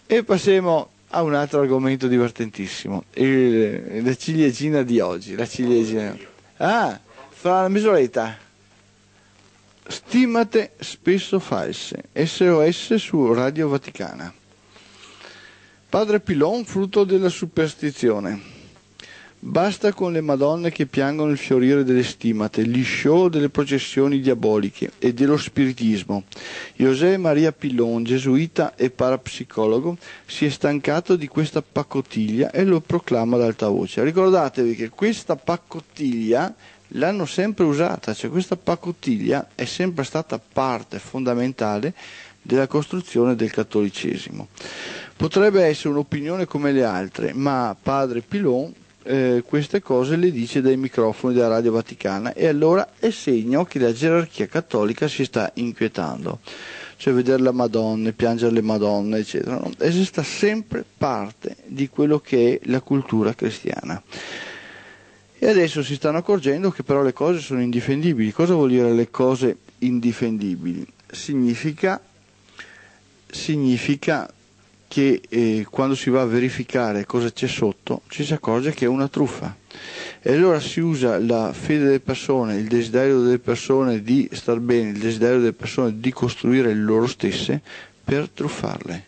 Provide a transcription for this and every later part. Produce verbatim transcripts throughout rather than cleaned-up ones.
E passiamo a un altro argomento divertentissimo, il, la ciliegina di oggi. La ciliegina. Ah, fra la misuretta. Stimate spesso false. S O S su Radio Vaticana. Padre Pilon, frutto della superstizione. Basta con le madonne che piangono il fiorire delle stimate, gli show delle processioni diaboliche e dello spiritismo. José Maria Pilon, gesuita e parapsicologo, si è stancato di questa pacottiglia e lo proclama ad alta voce. Ricordatevi che questa pacottiglia l'hanno sempre usata, cioè questa pacottiglia è sempre stata parte fondamentale della costruzione del cattolicesimo. Potrebbe essere un'opinione come le altre, ma padre Pilon Eh, queste cose le dice dai microfoni della Radio Vaticana, e allora è segno che la gerarchia cattolica si sta inquietando, cioè vedere la Madonna, piangere le Madonne, eccetera, no? E sta sempre parte di quello che è la cultura cristiana. E adesso si stanno accorgendo che però le cose sono indifendibili. Cosa vuol dire le cose indifendibili? Significa, significa che eh, quando si va a verificare cosa c'è sotto ci si accorge che è una truffa, e allora si usa la fede delle persone, il desiderio delle persone di star bene, il desiderio delle persone di costruire le loro stesse per truffarle.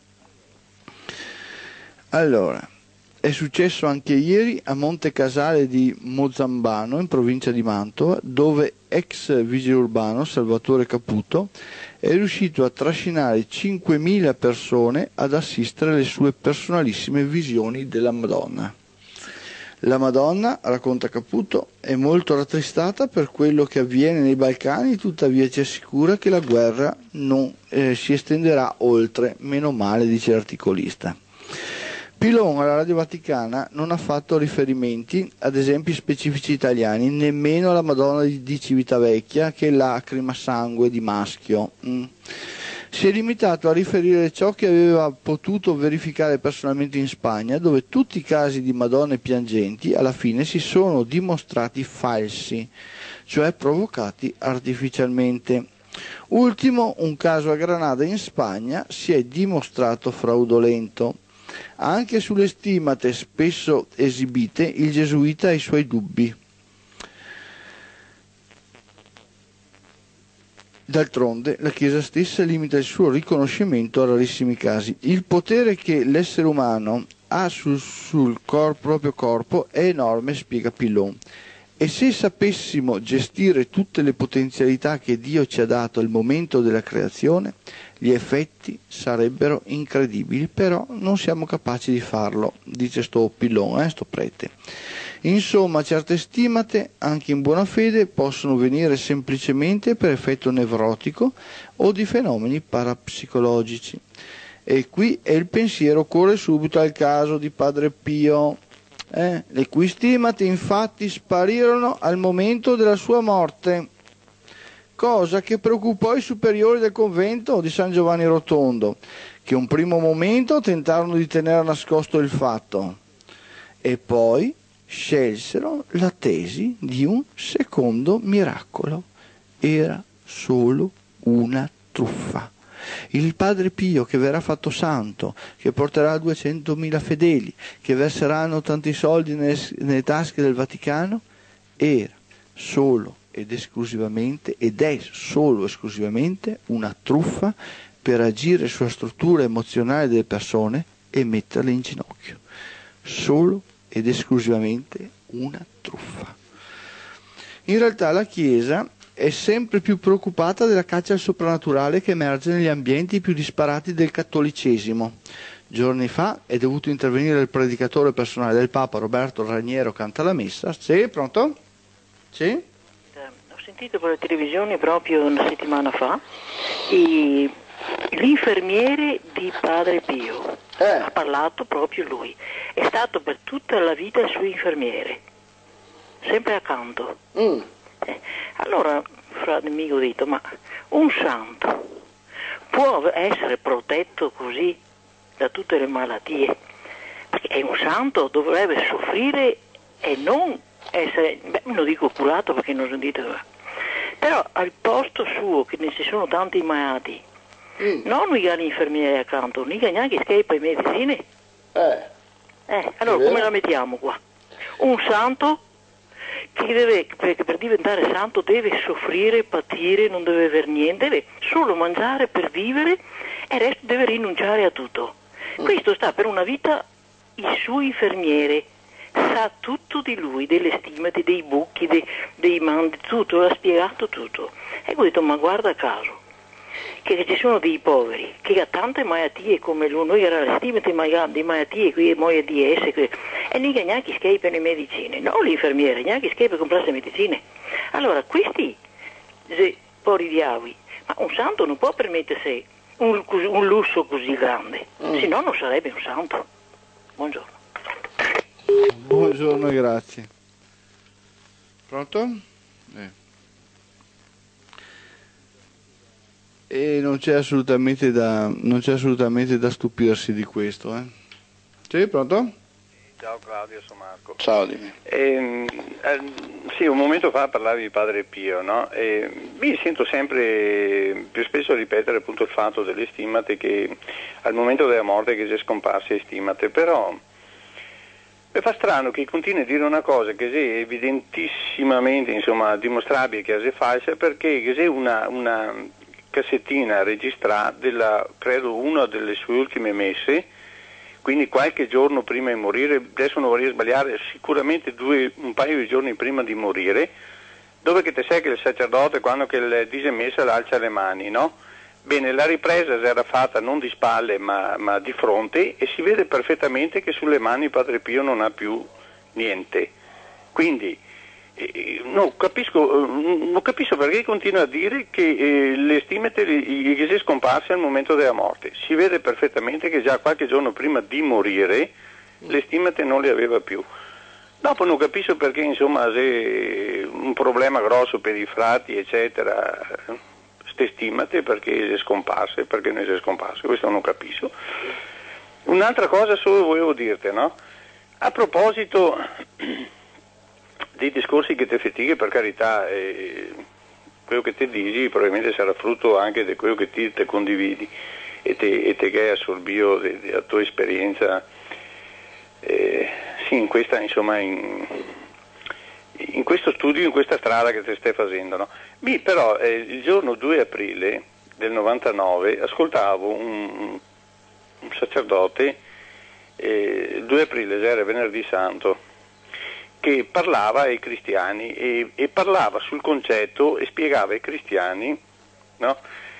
Allora, è successo anche ieri a Monte Casale di Mozzambano, in provincia di Mantova, dove ex vigile urbano Salvatore Caputo è riuscito a trascinare cinquemila persone ad assistere alle sue personalissime visioni della Madonna. La Madonna, racconta Caputo, è molto rattristata per quello che avviene nei Balcani, tuttavia ci assicura che la guerra non eh, si estenderà oltre, meno male, dice l'articolista. Pilon alla Radio Vaticana non ha fatto riferimenti ad esempi specifici italiani, nemmeno alla Madonna di, di Civitavecchia, che è lacrima sangue di maschio. Mm. Si è limitato a riferire ciò che aveva potuto verificare personalmente in Spagna, dove tutti i casi di Madonne piangenti alla fine si sono dimostrati falsi, cioè provocati artificialmente. Ultimo, un caso a Granada in Spagna si è dimostrato fraudolento. Anche sulle stimate spesso esibite il gesuita ha i suoi dubbi. D'altronde la Chiesa stessa limita il suo riconoscimento a rarissimi casi. Il potere che l'essere umano ha sul, sul cor, proprio corpo è enorme, spiega Pilon. E se sapessimo gestire tutte le potenzialità che Dio ci ha dato al momento della creazione, gli effetti sarebbero incredibili, però non siamo capaci di farlo, dice sto Pilon, eh, sto prete. Insomma, certe stimate, anche in buona fede, possono venire semplicemente per effetto nevrotico o di fenomeni parapsicologici. E qui è il pensiero, corre subito al caso di Padre Pio, eh, le cui stimate infatti sparirono al momento della sua morte, cosa che preoccupò i superiori del convento di San Giovanni Rotondo, che un primo momento tentarono di tenere nascosto il fatto e poi scelsero la tesi di un secondo miracolo. Era solo una truffa. Il Padre Pio, che verrà fatto santo, che porterà duecentomila fedeli, che verseranno tanti soldi nelle, nelle tasche del Vaticano, era solo ed esclusivamente, ed è solo esclusivamente una truffa per agire sulla struttura emozionale delle persone e metterle in ginocchio. Solo ed esclusivamente una truffa. In realtà la Chiesa è sempre più preoccupata della caccia al soprannaturale che emerge negli ambienti più disparati del cattolicesimo. Giorni fa è dovuto intervenire il predicatore personale del Papa, Roberto Raniero Cantalamessa. Sì, pronto? Sì? Eh, ho sentito per la televisione proprio una settimana fa i, l'infermiere di Padre Pio. Eh. Ha parlato proprio lui. È stato per tutta la vita il suo infermiere, sempre accanto. Mm. Eh, allora, frate mio, ho detto, ma un santo può essere protetto così da tutte le malattie? Perché è un santo, dovrebbe soffrire e non essere, beh, non dico curato perché non ho sentito, però al posto suo, che ne ci sono tanti malati, mm. non mica l'infermiere accanto, mica neanche schiappa i medicine. Eh. Eh, allora come la mettiamo qua? Un santo che deve, perché per diventare santo deve soffrire, patire, non deve aver niente, deve solo mangiare per vivere e il resto deve rinunciare a tutto. Mm. Questo sta per una vita il suo infermiere, sa tutto di lui, delle stimati, dei buchi, dei, dei mandi, tutto, l'ha spiegato tutto. E ho detto, ma guarda caso, che ci sono dei poveri che ha tante malattie come lui, noi era le stimate di malattie qui, muoia di esse, qui, e mica neanche schiappano le medicine, no l'infermiere, neanche schiappa a comprare le medicine. Allora questi se, poveri diavoli, ma un santo non può permettersi un, un lusso così grande, mm. se no non sarebbe un santo. Buongiorno. Buongiorno, grazie. Pronto? Eh. E non c'è assolutamente da non c'è assolutamente da stupirsi di questo, eh. Sì, pronto? Ciao Claudio, sono Marco. Ciao, dimmi. Eh, eh, sì, un momento fa parlavi di Padre Pio, no? E mi sento sempre più spesso ripetere appunto il fatto delle stimate, che al momento della morte che si è scomparse stimate, però mi fa strano che continui a dire una cosa che è evidentissimamente, insomma, dimostrabile che è falsa, perché che è una, una cassettina registrata della, credo, una delle sue ultime messe, quindi qualche giorno prima di morire, adesso non vorrei sbagliare, sicuramente due, un paio di giorni prima di morire, dove che te sai che il sacerdote quando che il dice messa alza le mani, no? Bene, la ripresa si era fatta non di spalle ma, ma di fronte, e si vede perfettamente che sulle mani Padre Pio non ha più niente. Quindi eh, non, capisco, non capisco perché continua a dire che eh, le stimate gli si è scomparse al momento della morte. Si vede perfettamente che già qualche giorno prima di morire le stimate non le aveva più. Dopo non capisco perché, insomma, se un problema grosso per i frati eccetera, ste stimate perché si è scomparse, perché non si è scomparse, questo non capisco. Un'altra cosa solo volevo dirti, no? A proposito dei discorsi che te fatiche, per carità, eh, quello che te dici probabilmente sarà frutto anche di quello che ti te condividi e te, e te che hai assorbito della tua esperienza, eh, sì, in questa, insomma, in, in questo studio, in questa strada che te stai facendo, no? Beh, però eh, il giorno due aprile del novantanove ascoltavo un, un sacerdote, eh, il due aprile era venerdì santo, che parlava ai cristiani e, e parlava sul concetto e spiegava ai cristiani, no?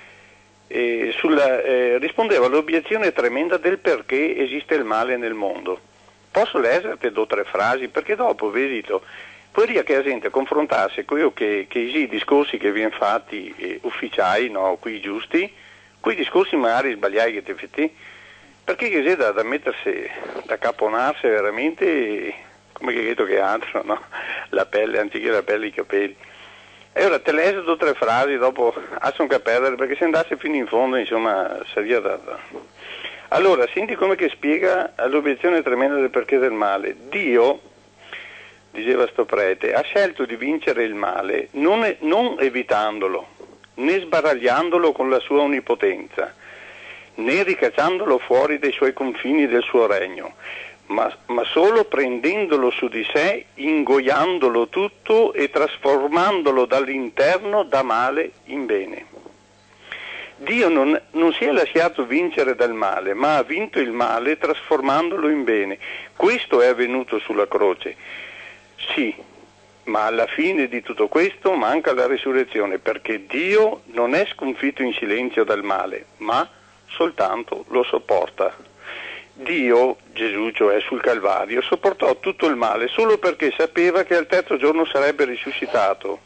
E sulla, eh, rispondeva all'obiezione tremenda del perché esiste il male nel mondo. Posso leggerti due o tre frasi? Perché dopo, vedito, poi che la gente confrontasse quello che, che i discorsi che vengono fatti eh, ufficiali, no, qui giusti, quei discorsi magari sbagliati che ti fai, perché che c'è da, da mettersi, da caponarsi veramente, come che detto che altro, no? La pelle, anziché la pelle, i capelli. E ora te leggo due o tre frasi, dopo sono che perdere, perché se andasse fino in fondo, insomma, sarebbe da... da. Allora, senti come che spiega l'obiezione tremenda del perché del male. Dio, diceva sto prete, ha scelto di vincere il male non, è, non evitandolo, né sbaragliandolo con la sua onnipotenza, né ricacciandolo fuori dai suoi confini del suo regno, ma, ma solo prendendolo su di sé, ingoiandolo tutto e trasformandolo dall'interno da male in bene. Dio non, non si è lasciato vincere dal male, ma ha vinto il male trasformandolo in bene. Questo è avvenuto sulla croce. Sì, ma alla fine di tutto questo manca la risurrezione, perché Dio non è sconfitto in silenzio dal male, ma soltanto lo sopporta. Dio, Gesù, cioè sul Calvario, sopportò tutto il male solo perché sapeva che al terzo giorno sarebbe risuscitato.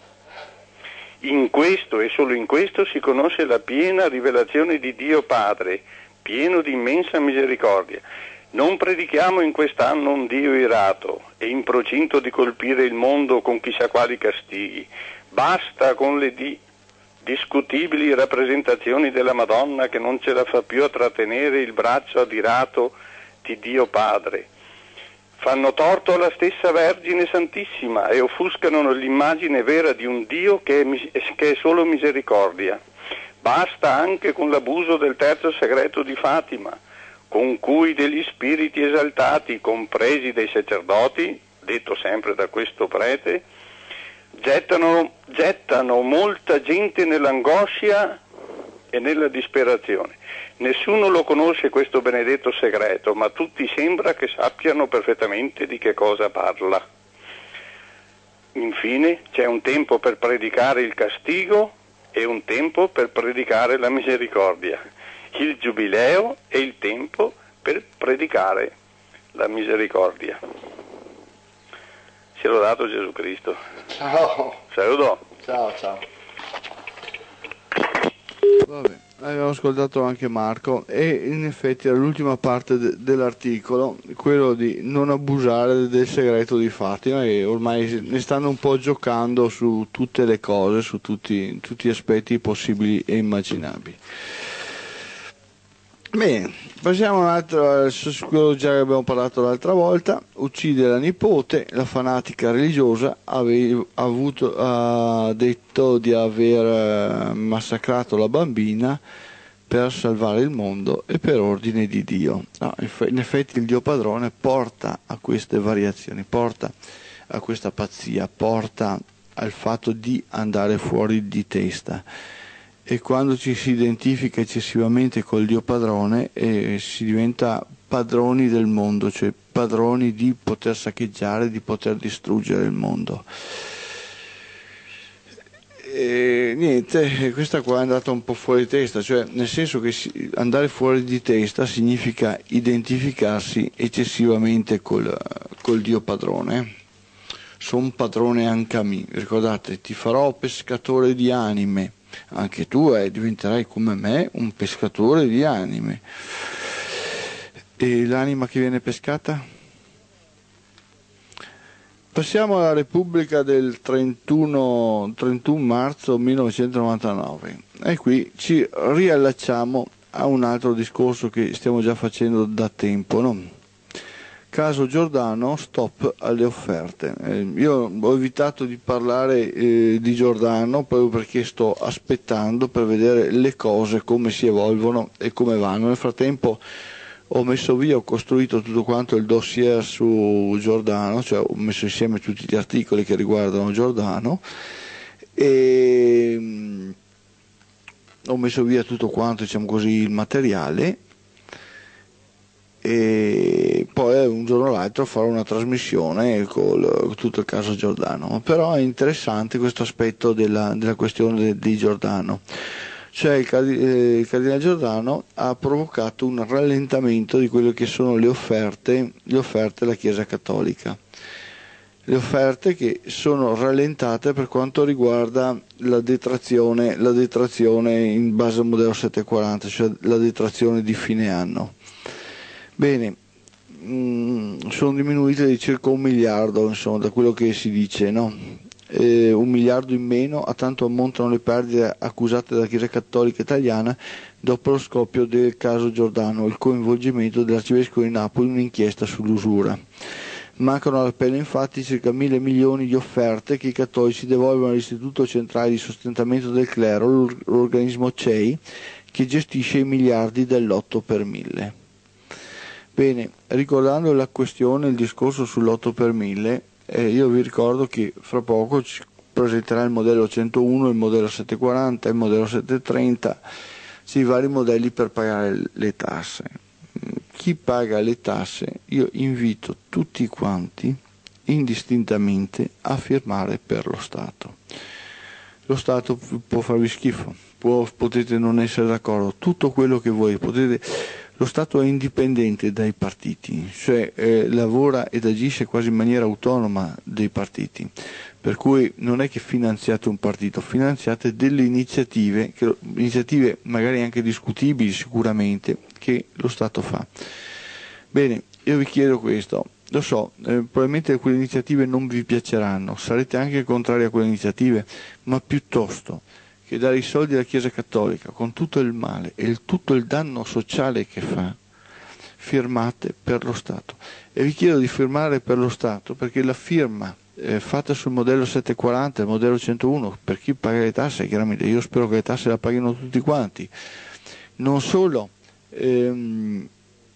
In questo e solo in questo si conosce la piena rivelazione di Dio Padre, pieno di immensa misericordia. Non predichiamo in quest'anno un Dio irato e in procinto di colpire il mondo con chissà quali castighi. Basta con le di- discutibili rappresentazioni della Madonna che non ce la fa più a trattenere il braccio adirato di Dio Padre. Fanno torto alla stessa Vergine Santissima e offuscano l'immagine vera di un Dio che è, mis- che è solo misericordia. Basta anche con l'abuso del terzo segreto di Fatima, con cui degli spiriti esaltati, compresi dei sacerdoti, detto sempre da questo prete, gettano, gettano molta gente nell'angoscia e nella disperazione. Nessuno lo conosce questo benedetto segreto, ma tutti sembra che sappiano perfettamente di che cosa parla. Infine c'è un tempo per predicare il castigo e un tempo per predicare la misericordia, il giubileo e il tempo per predicare la misericordia. Sia lodato Gesù Cristo. Ciao. Saluto. Ciao, ciao. Vabbè, abbiamo ascoltato anche Marco e in effetti era l'ultima parte de- dell'articolo, quello di non abusare del segreto di Fatima, e ormai ne stanno un po' giocando su tutte le cose, su tutti, tutti gli aspetti possibili e immaginabili. Bene, passiamo un altro, su quello già che abbiamo parlato l'altra volta. Uccide la nipote, la fanatica religiosa ave, avuto, ha detto di aver massacrato la bambina per salvare il mondo e per ordine di Dio. No, in effetti il Dio padrone porta a queste variazioni, porta a questa pazzia, porta al fatto di andare fuori di testa. E quando ci si identifica eccessivamente col Dio padrone eh, si diventa padroni del mondo, cioè padroni di poter saccheggiare, di poter distruggere il mondo. E niente, questa qua è andata un po' fuori di testa, cioè nel senso che si, andare fuori di testa significa identificarsi eccessivamente col, col Dio padrone. Son padrone anche a me, ricordate, ti farò pescatore di anime. Anche tu eh, diventerai come me un pescatore di anime. E l'anima che viene pescata? Passiamo alla Repubblica del trentuno, trentuno marzo millenovecentonovantanove e qui ci riallacciamo a un altro discorso che stiamo già facendo da tempo, no? Caso Giordano, stop alle offerte. Eh, io ho evitato di parlare eh, di Giordano proprio perché sto aspettando per vedere le cose come si evolvono e come vanno. Nel frattempo ho messo via, ho costruito tutto quanto il dossier su Giordano, cioè ho messo insieme tutti gli articoli che riguardano Giordano e mh, ho messo via tutto quanto, diciamo così, il materiale. E poi un giorno o l'altro farò una trasmissione con tutto il caso Giordano. Però è interessante questo aspetto della, della questione di Giordano, cioè il, eh, il cardinale Giordano ha provocato un rallentamento di quelle che sono le offerte, le offerte della Chiesa Cattolica, le offerte che sono rallentate per quanto riguarda la detrazione, la detrazione in base al modello settecentoquaranta, cioè la detrazione di fine anno. Bene, mh, sono diminuite di circa un miliardo, insomma, da quello che si dice, no? Eh, un miliardo in meno, a tanto ammontano le perdite accusate dalla Chiesa Cattolica Italiana dopo lo scoppio del caso Giordano, il coinvolgimento dell'Arcivescovo di Napoli in un'inchiesta sull'usura. Mancano all'appello infatti circa mille milioni di offerte che i cattolici devolvono all'Istituto Centrale di Sostentamento del Clero, l'organismo C E I, che gestisce i miliardi dell'otto per mille. Bene, ricordando la questione, il discorso sull'otto per mille, eh, io vi ricordo che fra poco ci presenterà il modello centouno, il modello settecentoquaranta, il modello settecentotrenta, sì, vari modelli per pagare le tasse. Chi paga le tasse, io invito tutti quanti, indistintamente, a firmare per lo Stato. Lo Stato può farvi schifo, può, potete non essere d'accordo, tutto quello che voi potete. Lo Stato è indipendente dai partiti, cioè eh, lavora ed agisce quasi in maniera autonoma dei partiti, per cui non è che finanziate un partito, finanziate delle iniziative, che, iniziative magari anche discutibili sicuramente, che lo Stato fa. Bene, io vi chiedo questo, lo so, eh, probabilmente quelle iniziative non vi piaceranno, sarete anche contrari a quelle iniziative, ma piuttosto che dare i soldi alla Chiesa Cattolica con tutto il male e il, tutto il danno sociale che fa, firmate per lo Stato. E vi chiedo di firmare per lo Stato perché la firma eh, fatta sul modello settecentoquaranta, il modello centouno, per chi paga le tasse, chiaramente io spero che le tasse la paghino tutti quanti. Non solo ehm,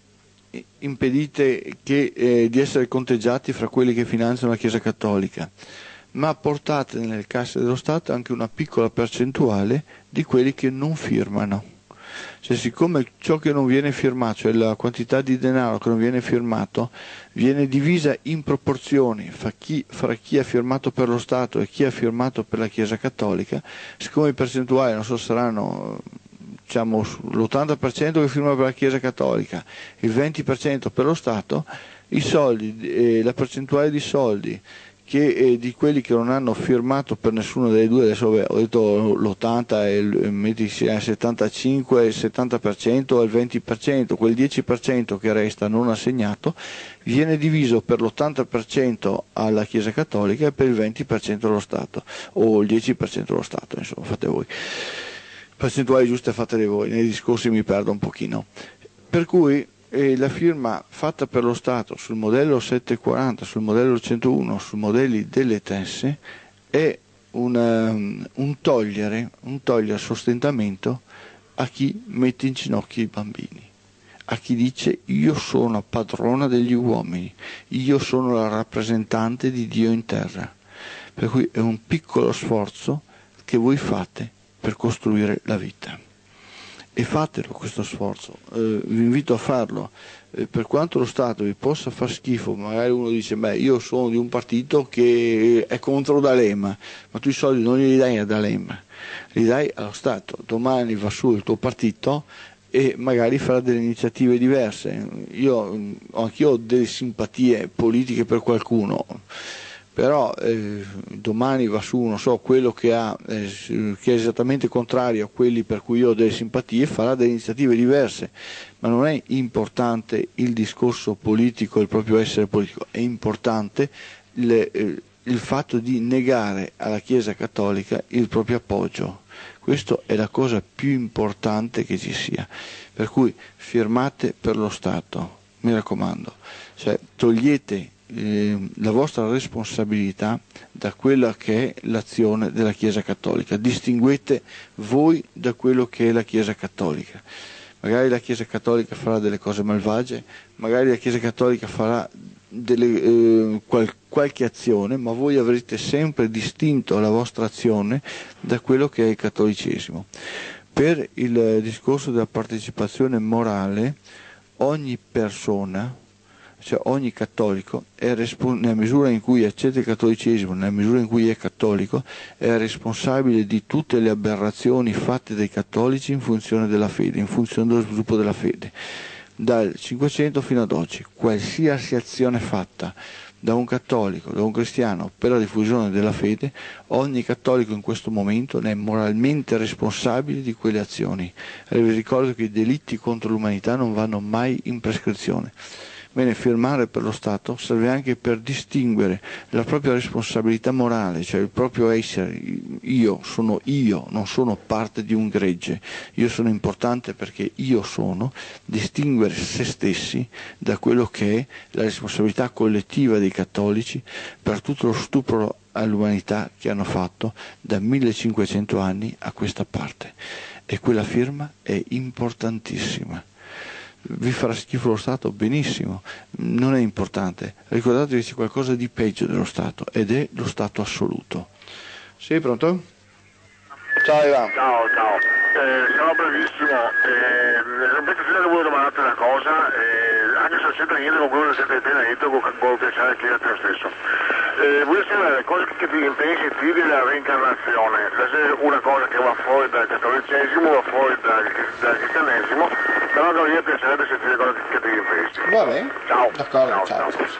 impedite che, eh, di essere conteggiati fra quelli che finanziano la Chiesa Cattolica, ma portate nelle casse dello Stato anche una piccola percentuale di quelli che non firmano. Cioè, siccome ciò che non viene firmato, cioè la quantità di denaro che non viene firmato, viene divisa in proporzioni fra chi, fra chi ha firmato per lo Stato e chi ha firmato per la Chiesa Cattolica, siccome i percentuali non so saranno, diciamo, l'ottanta per cento che firma per la Chiesa Cattolica, il venti per cento per lo Stato, i soldi, eh, la percentuale di soldi che eh, di quelli che non hanno firmato per nessuno delle due, adesso vabbè, ho detto l'ottanta e il, metti sia il settantacinque, il settanta per cento e il venti per cento, quel dieci per cento che resta non assegnato viene diviso per l'ottanta per cento alla Chiesa Cattolica e per il venti per cento allo Stato, o il dieci per cento allo Stato, insomma, fate voi. Percentuali giuste fatele voi, nei discorsi mi perdo un pochino. Per cui e la firma fatta per lo Stato sul modello settecentoquaranta, sul modello centouno, sui modelli delle tasse è una, un togliere, un togliere sostentamento a chi mette in ginocchio i bambini, a chi dice io sono padrona degli uomini, io sono la rappresentante di Dio in terra. Per cui è un piccolo sforzo che voi fate per costruire la vita. E fatelo questo sforzo, eh, vi invito a farlo, eh, per quanto lo Stato vi possa far schifo, magari uno dice beh io sono di un partito che è contro D'Alema, ma tu i soldi non li dai a D'Alema, li dai allo Stato, domani va su il tuo partito e magari farà delle iniziative diverse. Io anch'io ho delle simpatie politiche per qualcuno, però eh, domani va su, non so, quello che, ha, eh, che è esattamente contrario a quelli per cui io ho delle simpatie, farà delle iniziative diverse, ma non è importante il discorso politico, il proprio essere politico, è importante le, eh, il fatto di negare alla Chiesa Cattolica il proprio appoggio. Questa è la cosa più importante che ci sia, per cui firmate per lo Stato, mi raccomando, cioè togliete Eh, la vostra responsabilità da quella che è l'azione della Chiesa Cattolica, distinguete voi da quello che è la Chiesa Cattolica. Magari la Chiesa Cattolica farà delle cose malvagie, magari la Chiesa Cattolica farà delle, eh, qual- qualche azione, ma voi avrete sempre distinto la vostra azione da quello che è il cattolicesimo. Per il discorso della partecipazione morale, ogni persona, cioè ogni cattolico, è respons- nella misura in cui accetta il cattolicesimo, nella misura in cui è cattolico, è responsabile di tutte le aberrazioni fatte dai cattolici in funzione della fede, in funzione dello sviluppo della fede. Dal Cinquecento fino ad oggi, qualsiasi azione fatta da un cattolico, da un cristiano per la diffusione della fede, ogni cattolico in questo momento ne è moralmente responsabile di quelle azioni. E vi ricordo che i delitti contro l'umanità non vanno mai in prescrizione. Bene, firmare per lo Stato serve anche per distinguere la propria responsabilità morale, cioè il proprio essere, io sono io, non sono parte di un gregge, io sono importante perché io sono, distinguere se stessi da quello che è la responsabilità collettiva dei cattolici per tutto lo stupro all'umanità che hanno fatto da millecinquecento anni a questa parte. E quella firma è importantissima. Vi farà schifo lo Stato? Benissimo, non è importante. Ricordatevi che c'è qualcosa di peggio dello Stato ed è lo Stato assoluto. Sì, pronto? Ciao Ivan. Ciao, ciao. Eh, sarò brevissimo. Eh, ripeto, se volevo domandarti una cosa, eh, anche se non c'entra niente con quello che siete appena detto, con pensare che era te stesso. Eh, voglio sapere cosa che ti pensi ti della reincarnazione, se è una cosa che va fuori dal cattolicesimo, va fuori dal, dal cristianesimo, però non mi piacerebbe sentire cosa che ti pensi. Va bene. Ciao. D'accordo, ciao. ciao.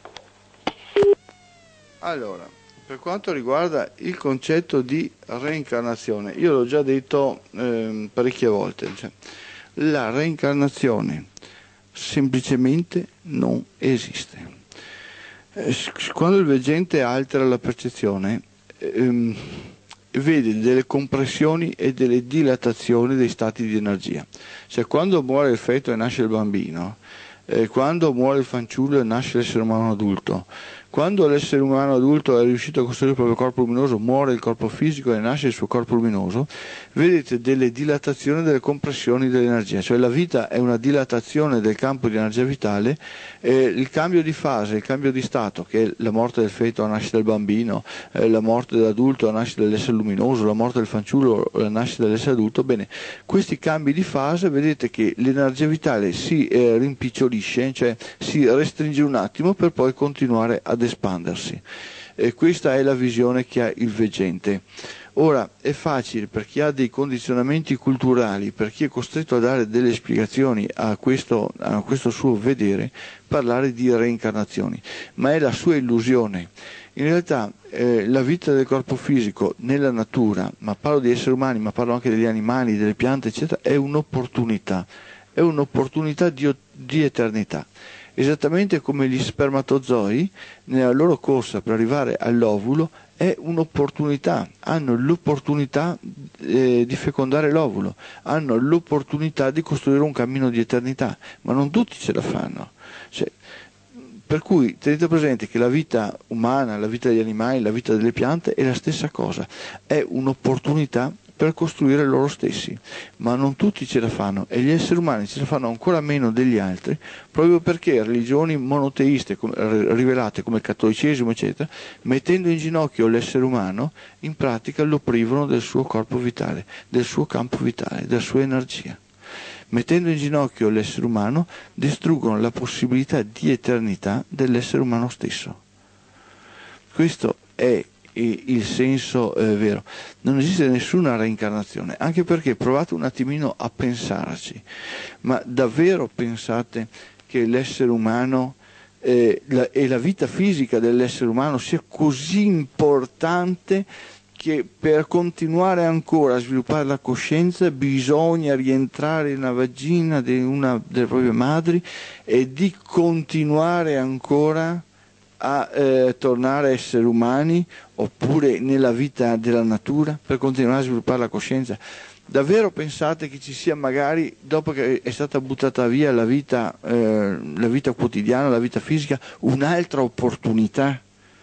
Allora, per quanto riguarda il concetto di reincarnazione, io l'ho già detto eh, parecchie volte, cioè, la reincarnazione semplicemente non esiste. Quando il veggente altera la percezione, ehm, vede delle compressioni e delle dilatazioni dei stati di energia. Cioè quando muore il feto e nasce il bambino, eh, quando muore il fanciullo e nasce l'essere umano adulto, Quando l'essere umano adulto è riuscito a costruire il proprio corpo luminoso, muore il corpo fisico e nasce il suo corpo luminoso, vedete delle dilatazioni, delle compressioni dell'energia, cioè la vita è una dilatazione del campo di energia vitale, eh, il cambio di fase, il cambio di stato, che è la morte del feto, la nascita del bambino, eh, la morte dell'adulto, la nascita dell'essere luminoso, la morte del fanciullo, la nascita dell'essere adulto. Bene, questi cambi di fase, vedete che l'energia vitale si eh, rimpicciolisce, cioè si restringe un attimo per poi continuare ad espandersi. E questa è la visione che ha il veggente. Ora, è facile per chi ha dei condizionamenti culturali, per chi è costretto a dare delle spiegazioni a questo, a questo suo vedere, parlare di reincarnazioni, ma è la sua illusione. In realtà eh, la vita del corpo fisico nella natura, ma parlo di esseri umani, ma parlo anche degli animali, delle piante, eccetera, è un'opportunità, è un'opportunità di, di eternità. Esattamente come gli spermatozoi, nella loro corsa per arrivare all'ovulo, è un'opportunità, hanno l'opportunità eh, di fecondare l'ovulo, hanno l'opportunità di costruire un cammino di eternità, ma non tutti ce la fanno. Cioè, per cui tenete presente che la vita umana, la vita degli animali, la vita delle piante è la stessa cosa, è un'opportunità per costruire loro stessi, ma non tutti ce la fanno e gli esseri umani ce la fanno ancora meno degli altri, proprio perché religioni monoteiste come, rivelate come il cattolicesimo eccetera, mettendo in ginocchio l'essere umano, in pratica lo privano del suo corpo vitale, del suo campo vitale, della sua energia. Mettendo in ginocchio l'essere umano distruggono la possibilità di eternità dell'essere umano stesso. Questo è il senso eh, vero. Non esiste nessuna reincarnazione, anche perché provate un attimino a pensarci, ma davvero pensate che l'essere umano eh, la, e la vita fisica dell'essere umano sia così importante che per continuare ancora a sviluppare la coscienza bisogna rientrare nella vagina di una delle proprie madri e di continuare ancora a eh, tornare a esseri umani, oppure nella vita della natura per continuare a sviluppare la coscienza? Davvero pensate che ci sia, magari dopo che è stata buttata via la vita, eh, la vita quotidiana, la vita fisica, un'altra opportunità?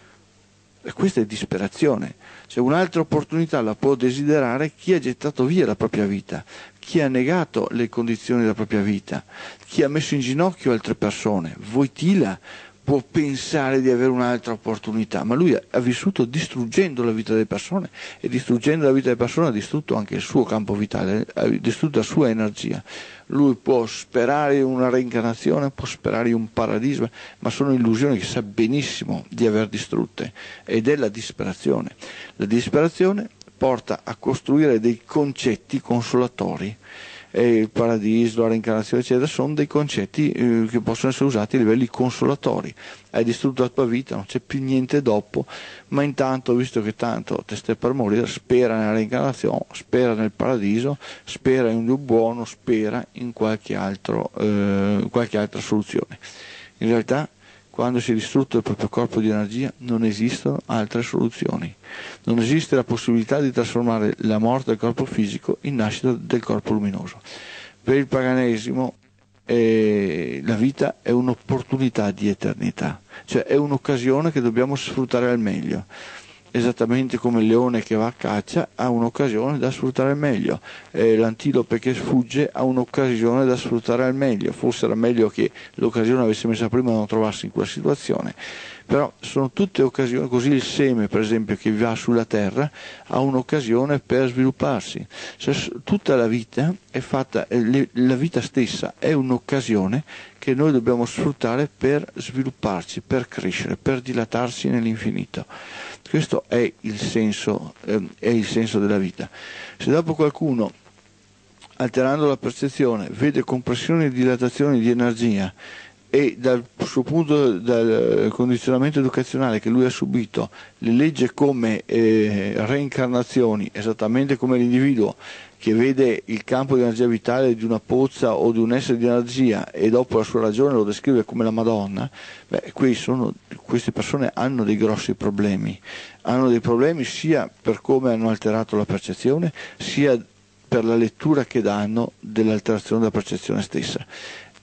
E questa è disperazione. Cioè, un'altra opportunità la può desiderare chi ha gettato via la propria vita, chi ha negato le condizioni della propria vita, chi ha messo in ginocchio altre persone. Wojtyla può pensare di avere un'altra opportunità, ma lui ha vissuto distruggendo la vita delle persone, e distruggendo la vita delle persone ha distrutto anche il suo campo vitale, ha distrutto la sua energia. Lui può sperare in una reincarnazione, può sperare in un paradiso, ma sono illusioni che sa benissimo di aver distrutte, ed è la disperazione. La disperazione porta a costruire dei concetti consolatori. E il paradiso, la reincarnazione eccetera sono dei concetti eh, che possono essere usati a livelli consolatori. Hai distrutto la tua vita, non c'è più niente dopo, ma intanto, visto che tanto te stai per morire, spera nella reincarnazione, spera nel paradiso, spera in un Dio buono, spera in qualche, altro, eh, qualche altra soluzione. In realtà, quando si è distrutto il proprio corpo di energia, non esistono altre soluzioni. Non esiste la possibilità di trasformare la morte del corpo fisico in nascita del corpo luminoso. Per il paganesimo eh, la vita è un'opportunità di eternità, cioè è un'occasione che dobbiamo sfruttare al meglio. Esattamente come il leone che va a caccia ha un'occasione da sfruttare al meglio, eh, l'antilope che sfugge ha un'occasione da sfruttare al meglio. Forse era meglio che l'occasione avesse messa prima di non trovarsi in quella situazione, però sono tutte occasioni. Così il seme, per esempio, che va sulla terra ha un'occasione per svilupparsi. Cioè, tutta la vita è fatta, eh, la vita stessa è un'occasione che noi dobbiamo sfruttare per svilupparci, per crescere, per dilatarsi nell'infinito. Questo è il senso, eh, è il senso della vita. Se dopo qualcuno, alterando la percezione, vede compressioni e dilatazioni di energia, e dal suo punto, dal condizionamento educazionale che lui ha subito, le legge come eh, reincarnazioni, esattamente come l'individuo che vede il campo di energia vitale di una pozza o di un essere di energia e dopo la sua ragione lo descrive come la Madonna, beh, qui sono, queste persone hanno dei grossi problemi, hanno dei problemi sia per come hanno alterato la percezione, sia per la lettura che danno dell'alterazione della percezione stessa.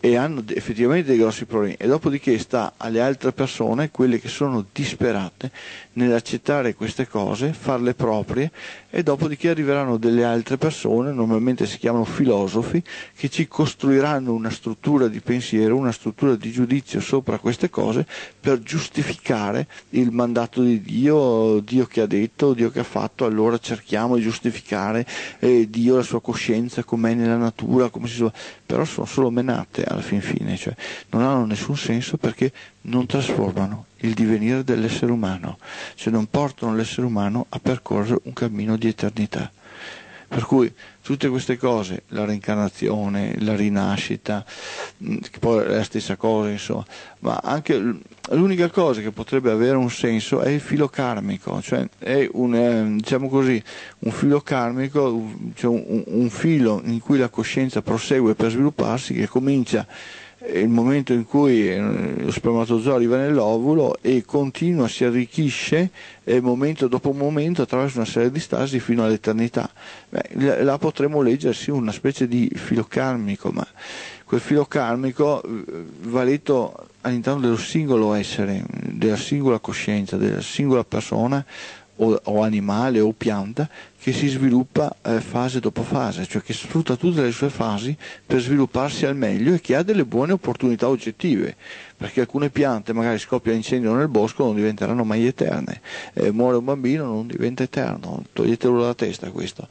e hanno effettivamente dei grossi problemi, e dopodiché sta alle altre persone, quelle che sono disperate, nell'accettare queste cose, farle proprie, e dopodiché arriveranno delle altre persone, normalmente si chiamano filosofi, che ci costruiranno una struttura di pensiero, una struttura di giudizio sopra queste cose per giustificare il mandato di Dio, Dio che ha detto, Dio che ha fatto, allora cerchiamo di giustificare eh, Dio, la sua coscienza, com'è nella natura, come si so... però sono solo menate alla fin fine, cioè non hanno nessun senso perché non trasformano il divenire dell'essere umano, cioè non portano l'essere umano a percorrere un cammino di eternità. Per cui tutte queste cose, la reincarnazione, la rinascita, che poi è la stessa cosa, insomma, ma anche l'unica cosa che potrebbe avere un senso è il filo karmico, cioè è un, diciamo così, un filo karmico, cioè un, un filo in cui la coscienza prosegue per svilupparsi, che comincia il momento in cui lo spermatozoo arriva nell'ovulo e continua, si arricchisce eh, momento dopo momento attraverso una serie di stasi fino all'eternità. Beh, là potremmo leggersi una specie di filo karmico, ma quel filo karmico va letto all'interno dello singolo essere, della singola coscienza, della singola persona o, o animale o pianta, che si sviluppa eh, fase dopo fase, cioè che sfrutta tutte le sue fasi per svilupparsi al meglio e che ha delle buone opportunità oggettive, perché alcune piante magari scoppia l'incendio nel bosco, non diventeranno mai eterne, eh, muore un bambino, non diventa eterno, toglietelo dalla testa questo,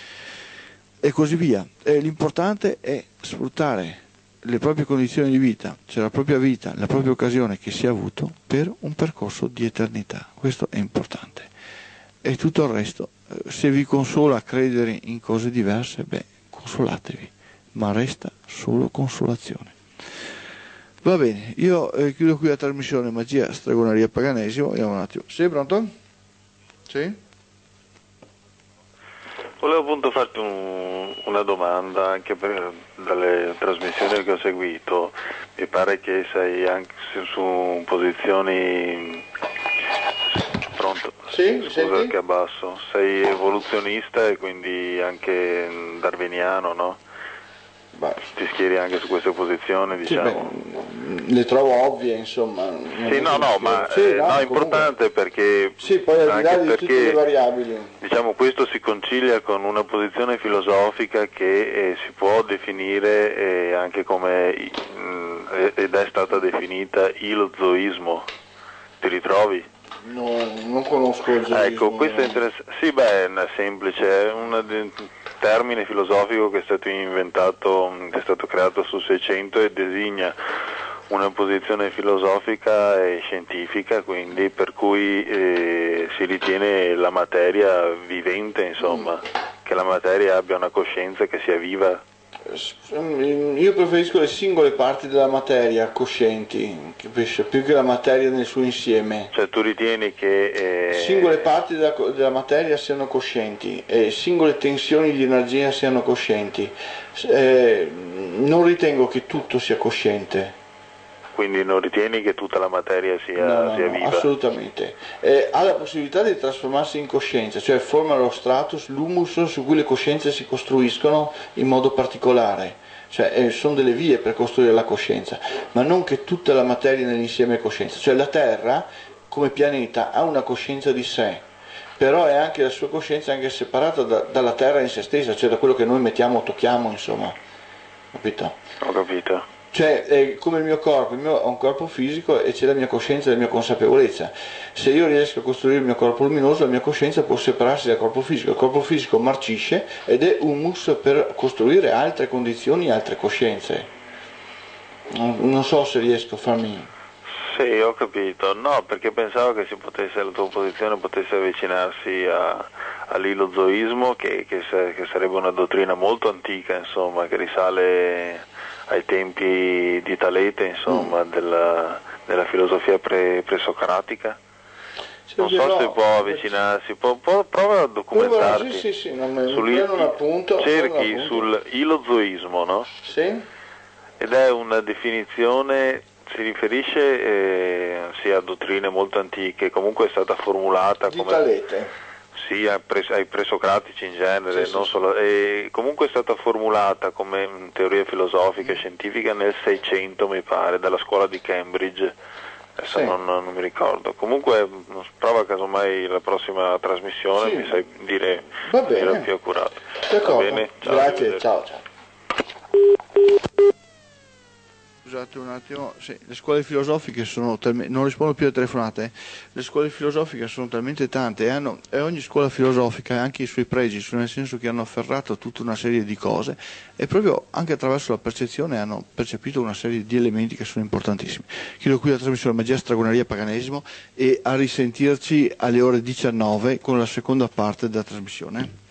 e così via. E l'importante è sfruttare le proprie condizioni di vita, cioè la propria vita, la propria occasione che si è avuto per un percorso di eternità, questo è importante. E tutto il resto, se vi consola credere in cose diverse, beh, consolatevi, ma resta solo consolazione. Va bene, io eh, chiudo qui la trasmissione Magia, Stregoneria, Paganesimo. Vediamo un attimo. Sì, pronto? Sì? Volevo appunto farti un, una domanda, anche per, dalle trasmissioni che ho seguito, mi pare che sei anche su, su posizioni... Pronto? Sì, scusa che abbasso. Sei evoluzionista e quindi anche darwiniano, no? Beh. Ti schieri anche su queste posizioni, diciamo. Sì, beh, le trovo ovvie, insomma. Sì, no, no, ma sì, eh, no, no, è importante perché, sì, poi al di là anche di perché tutte le variabili. Diciamo, questo si concilia con una posizione filosofica che eh, si può definire eh, anche come, mh, ed è stata definita ilozoismo. Ti ritrovi? No, non conosco il zoismo. Ecco, questo è interessante. Sì, beh, è semplice, è un termine filosofico che è stato inventato, che è stato creato sul Seicento e designa una posizione filosofica e scientifica, quindi per cui eh, si ritiene la materia vivente, insomma, che la materia abbia una coscienza, che sia viva. Io preferisco le singole parti della materia coscienti, più che la materia nel suo insieme. Cioè tu ritieni che... Eh... singole parti della, della materia siano coscienti e singole tensioni di energia siano coscienti. Eh, non ritengo che tutto sia cosciente. Quindi non ritieni che tutta la materia sia, no, no, sia no, viva? Assolutamente. Eh, ha la possibilità di trasformarsi in coscienza, cioè forma lo stratus, l'humus su cui le coscienze si costruiscono in modo particolare. Cioè eh, sono delle vie per costruire la coscienza, ma non che tutta la materia nell'insieme è coscienza. Cioè la Terra, come pianeta, ha una coscienza di sé, però è anche la sua coscienza anche separata da, dalla Terra in se stessa, cioè da quello che noi mettiamo o tocchiamo, insomma. Capito? Ho capito. Cioè, è come il mio corpo, il mio ho un corpo fisico e c'è la mia coscienza e la mia consapevolezza. Se io riesco a costruire il mio corpo luminoso, la mia coscienza può separarsi dal corpo fisico. Il corpo fisico marcisce ed è humus per costruire altre condizioni, altre coscienze. Non, non so se riesco a farmi... Sì, ho capito. No, perché pensavo che si potesse, la tua posizione potesse avvicinarsi a, all'ilozoismo, che, che, che sarebbe una dottrina molto antica, insomma, che risale ai tempi di Talete, insomma, mm. della, della filosofia pre, presocratica. Non so no, se può avvicinarsi, può, può, prova a documentarti. Sì, sì, sì, non mi un appunto, cerchi un sul ilozoismo, no? Sì. Ed è una definizione, si riferisce eh, sia a dottrine molto antiche, comunque è stata formulata di come... Talete. sì, ai, pre, ai presocratici in genere, sì, non sì, solo, e comunque è stata formulata come teoria filosofica e scientifica nel Seicento, mi pare, dalla scuola di Cambridge, adesso sì. non, non mi ricordo. Comunque prova casomai la prossima trasmissione, Sì. mi sai dire Va in maniera bene. più accurata. D'accordo. Va bene? Ciao, Grazie, arrivederci. ciao ciao. Scusate un attimo, sì, le scuole filosofiche sono talmente, non rispondo più alle telefonate, eh. Le scuole filosofiche sono talmente tante e, hanno, e ogni scuola filosofica ha anche i suoi pregi, nel senso che hanno afferrato tutta una serie di cose e proprio anche attraverso la percezione hanno percepito una serie di elementi che sono importantissimi. Chiudo qui la trasmissione Magia, Stregoneria, Paganesimo e a risentirci alle ore diciannove con la seconda parte della trasmissione.